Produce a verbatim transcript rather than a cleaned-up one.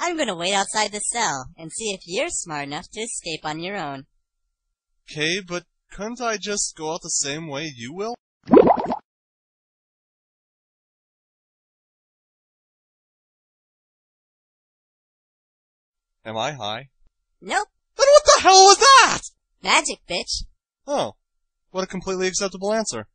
I'm gonna wait outside the cell and see if you're smart enough to escape on your own. Okay, but couldn't I just go out the same way you will? Am I high? Nope. Then what the hell was that? Magic, bitch. Oh, what a completely acceptable answer.